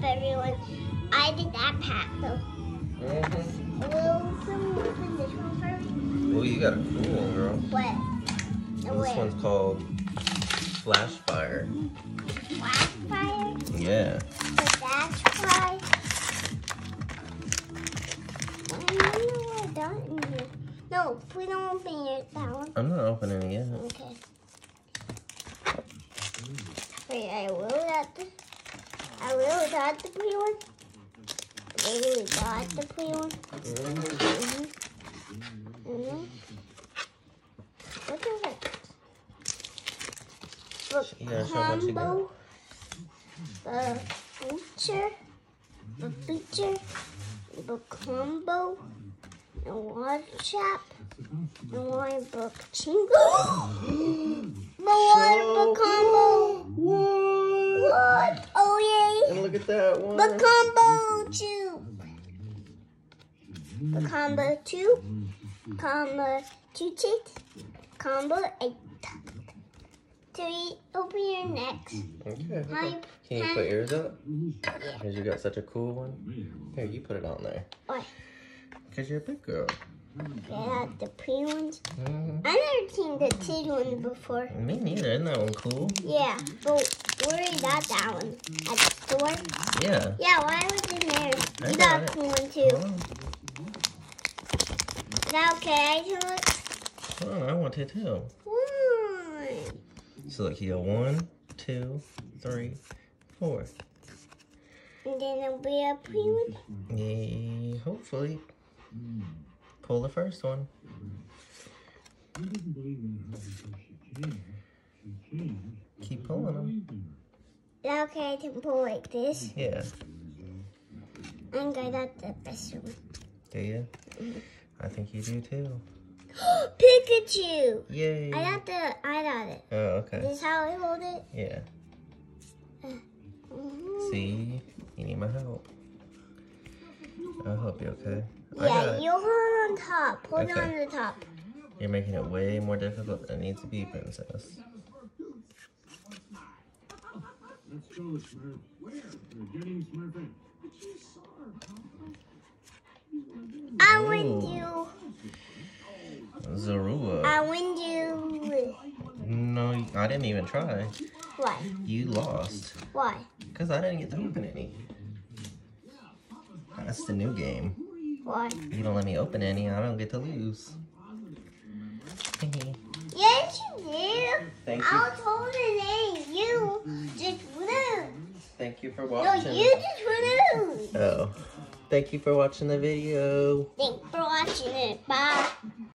everyone. I did that pack though. Will someone open this one for me? Oh, you got a cool one, girl. What? This one's called Flashfire. Flashfire? Yeah. So that's why. I don't know what I got in here. No, we don't open it. That one. I'm not opening it yet. Okay. Wait, I will got the pretty one. I really got the pretty one. What is it? Yeah, show what you got. The feature, the combo, the water chap, the water book chingo. The water book combo. What? Oh yay! And look at that one. The combo 2. The combo 2. Combo 2 teeth. Combo 8. 3. Open your next. Okay. Can you put yours up? Because you got such a cool one. Here, you put it on there. Why? Because you're a big girl. Yeah, the pretty ones. I never seen the titty one before. Me neither. Isn't that one cool? Yeah, but where you got that one? At the store? Yeah. Yeah, why was it in there? I You got got a it. cool one too. Oh. Is that okay? I can look. Oh, I want to too. Why? So look, you got 1, 2, 3, 4. And then it'll be a pretty one. Yeah, hopefully. Pull the first one. Keep pulling them. Is that okay? I can pull like this. Yeah. I think I got the best one. Do you? I think you do too. Pikachu! Yay. I got it. Oh, okay. This is how I hold it? Yeah. See? You need my help. I'll help you, okay? Yeah, you hold on top. Hold Okay. on the top. You're making it way more difficult than it needs to be, princess. Let's go, Smurf. Where? We're getting Smurfing. I win you. Zorua. I win you. No, I didn't even try. Why? You lost. Why? Because I didn't get to open any. That's the new game. Why? You don't let me open any, I don't get to lose. Yes, you did. Thank I you. was holding it. You just lose. Thank you for No, watching. you just lose. Oh. Thank you for watching the video. Thanks for watching it. Bye.